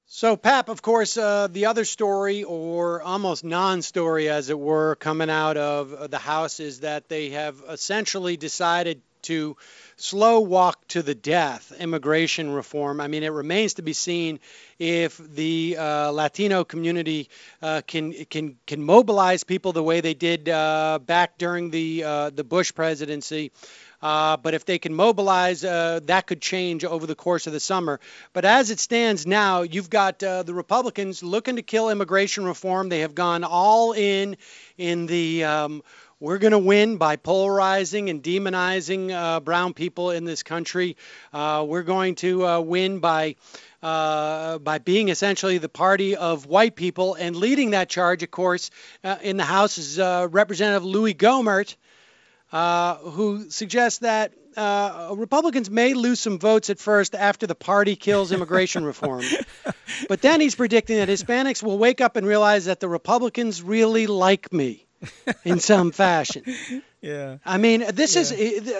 So, Pap, of course, the other story, or almost non story, as it were, coming out of the House is that they have essentially decided to slow walk to the death immigration reform. I mean, it remains to be seen if the Latino community can mobilize people the way they did back during the Bush presidency. But if they can mobilize, that could change over the course of the summer. But as it stands now, you've got the Republicans looking to kill immigration reform. They have gone all in the we're going to win by polarizing and demonizing brown people in this country. We're going to win by being essentially the party of white people. And leading that charge, of course, in the House is Representative Louis Gohmert, who suggests that Republicans may lose some votes at first after the party kills immigration reform. But then he's predicting that Hispanics will wake up and realize that the Republicans really like me in some fashion. Yeah. I mean, this is,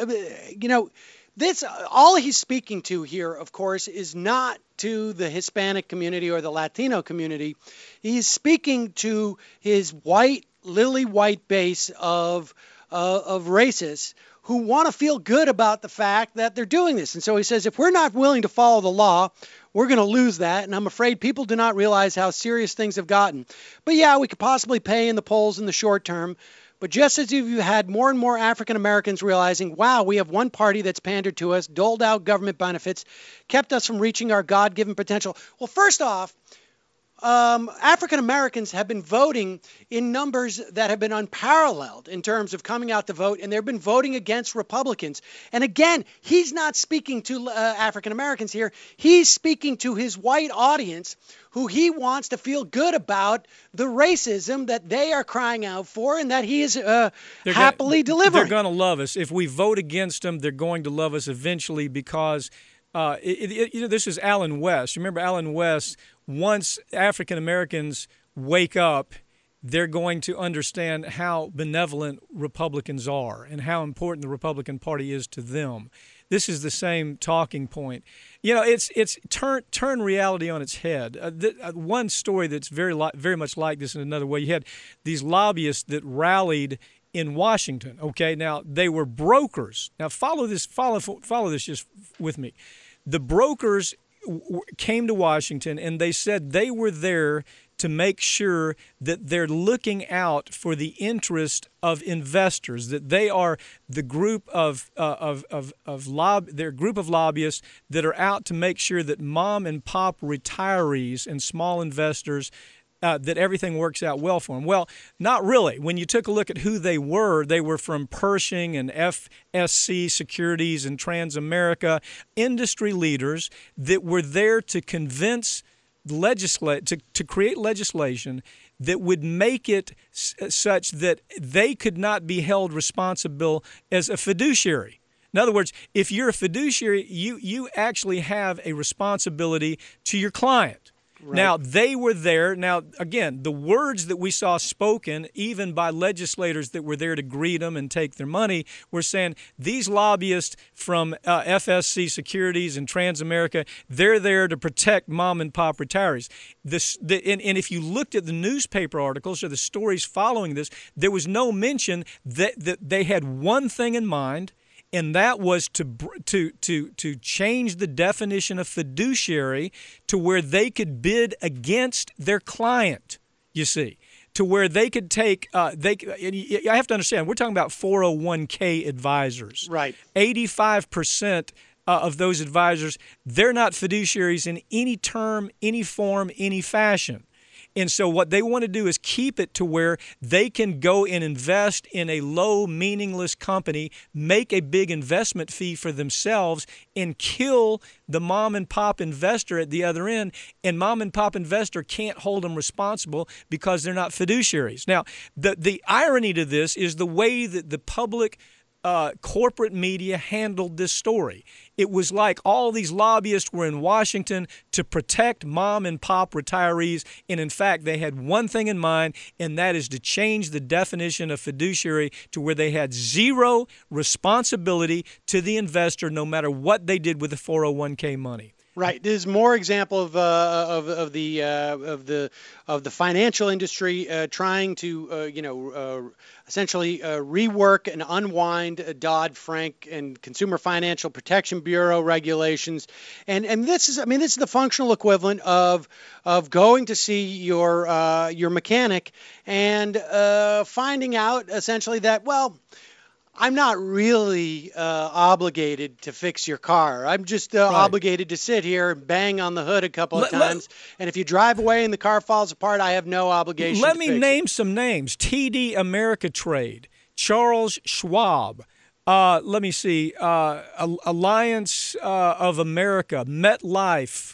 this all he's speaking to here, of course, is not to the Hispanic community or the Latino community. He's speaking to his white, lily white base of racists who want to feel good about the fact that they're doing this. And so he says, if we're not willing to follow the law, we're going to lose that. And I'm afraid people do not realize how serious things have gotten. But yeah, we could possibly pay in the polls in the short term. But just as you've had more and more African Americans realizing, wow, we have one party that's pandered to us, doled out government benefits, kept us from reaching our God-given potential. Well, first off, African Americans have been voting in numbers that have been unparalleled in terms of coming out to vote, and they've been voting against Republicans. And again, he's not speaking to African Americans here. He's speaking to his white audience who he wants to feel good about the racism that they are crying out for and that he is happily delivering. They're going to love us. If we vote against them, they're going to love us eventually because this is Alan West. Remember Alan West? Once African Americans wake up, they're going to understand how benevolent Republicans are and how important the Republican Party is to them. This is the same talking point. You know, it's turn reality on its head. One story that's very much like this in another way. You had these lobbyists that rallied in Washington. Okay, now they were brokers. Now follow this just with me. The brokers came to Washington and they said they were there to make sure that they're looking out for the interest of investors, that they are the group their group of lobbyists that are out to make sure that mom and pop retirees and small investors that everything works out well for them. Well, not really. When you took a look at who they were from Pershing and FSC Securities and Transamerica, industry leaders that were there to convince to create legislation that would make it such that they could not be held responsible as a fiduciary. In other words, if you're a fiduciary, you actually have a responsibility to your client. Right. Now, they were there. Now, again, the words that we saw spoken, even by legislators that were there to greet them and take their money, were saying these lobbyists from FSC Securities and Transamerica, they're there to protect mom and pop retirees. And if you looked at the newspaper articles or the stories following this, there was no mention that they had one thing in mind, and that was to change the definition of fiduciary to where they could bid against their client, you see, to where they could take I have to understand, we're talking about 401k advisors. Right. 85% of those advisors, they're not fiduciaries in any term, any form, any fashion. And so what they want to do is keep it to where they can go and invest in a low, meaningless company, make a big investment fee for themselves, and kill the mom and pop investor at the other end. And mom and pop investor can't hold them responsible because they're not fiduciaries. Now, the irony to this is the way that the public corporate media handled this story. It was like all these lobbyists were in Washington to protect mom and pop retirees, and in fact, they had one thing in mind, and that is to change the definition of fiduciary to where they had zero responsibility to the investor no matter what they did with the 401k money. Right. There's more example of the financial industry trying to essentially rework and unwind Dodd-Frank and Consumer Financial Protection Bureau regulations, and this is, I mean, this is the functional equivalent of going to see your mechanic and finding out essentially that, well, I'm not really obligated to fix your car. I'm just Right. obligated to sit here and bang on the hood a couple of Let, let, times. And if you drive away and the car falls apart, I have no obligation let to me fix it. name some names: TD Ameritrade, Charles Schwab. Let me see. Alliance of America, MetLife.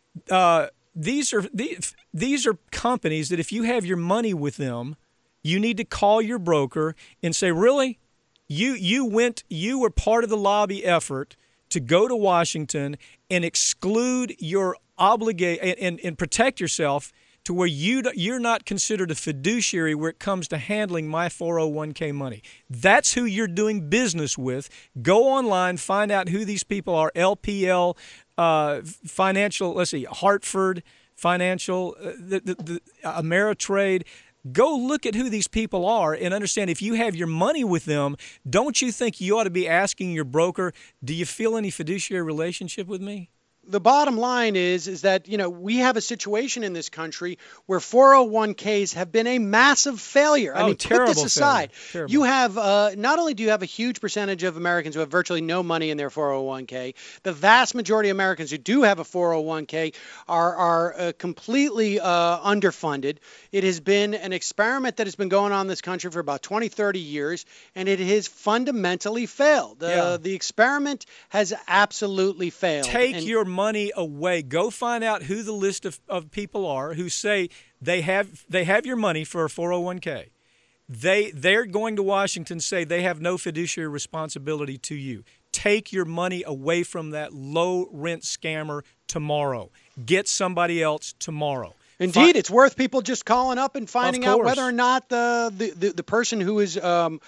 These are companies that if you have your money with them, you need to call your broker and say, really, you were part of the lobby effort to go to Washington and exclude your obligation and protect yourself to where you're not considered a fiduciary where it comes to handling my 401k money. That's who you're doing business with. Go online, find out who these people are. LPL Financial, let's see, Hartford Financial, the Ameritrade. Go look at who these people are and understand if you have your money with them, don't you think you ought to be asking your broker, do you feel any fiduciary relationship with me? The bottom line is that, we have a situation in this country where 401ks have been a massive failure. I Oh, mean, put this terrible aside. failure. You Terrible. have not only do you have a huge percentage of Americans who have virtually no money in their 401k, the vast majority of Americans who do have a 401k are completely underfunded. It has been an experiment that has been going on in this country for about 20, 30 years, and it has fundamentally failed. Yeah. The experiment has absolutely failed. Take your money away. Go find out who the list of people are who say they have your money for a 401k. They're going to Washington, say they have no fiduciary responsibility to you. Take your money away from that low rent scammer tomorrow. Get somebody else tomorrow. Indeed, it's worth people just calling up and finding out course. whether or not the person who is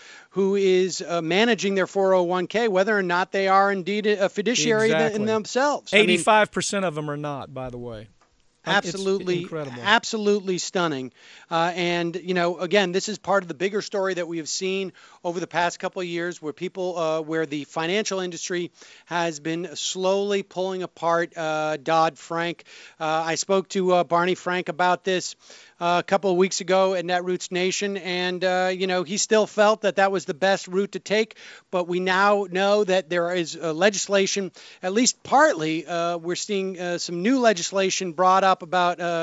managing their 401k, whether or not they are indeed a fiduciary in themselves. 85% of them are not, by the way. Absolutely, it's incredible. absolutely stunning. And again, this is part of the bigger story that we have seen over the past couple of years, where where the financial industry has been slowly pulling apart Dodd-Frank. I spoke to Barney Frank about this a couple of weeks ago at Netroots Nation, and he still felt that was the best route to take. But we now know that there is legislation, at least partly. We're seeing some new legislation brought up in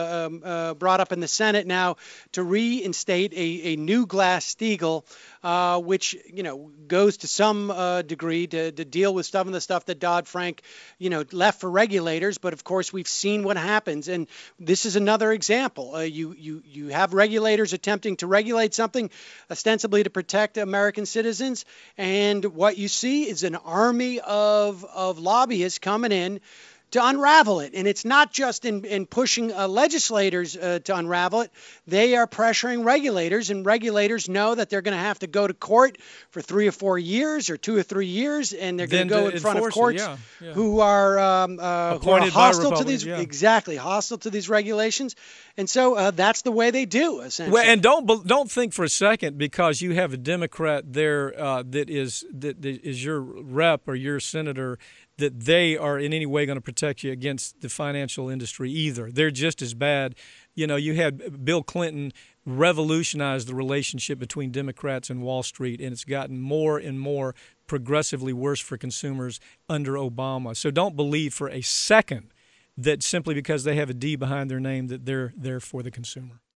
the Senate now to reinstate a new Glass-Steagall, which goes to some degree to deal with some of the stuff that Dodd-Frank left for regulators. But of course, we've seen what happens, and this is another example. You have regulators attempting to regulate something ostensibly to protect American citizens, and what you see is an army of lobbyists coming in to unravel it. And it's not just in pushing legislators to unravel it. They are pressuring regulators, and regulators know that they're going to have to go to court for 3 or 4 years or 2 or 3 years, and they're going to go in front of courts who are hostile to these hostile to these regulations. And so that's the way they do, essentially. Well, and don't think for a second because you have a Democrat there that is your rep or your senator that they are in any way going to protect you against the financial industry either. They're just as bad. You had Bill Clinton revolutionize the relationship between Democrats and Wall Street, and it's gotten more and more progressively worse for consumers under Obama. So don't believe for a second that simply because they have a D behind their name that they're there for the consumer.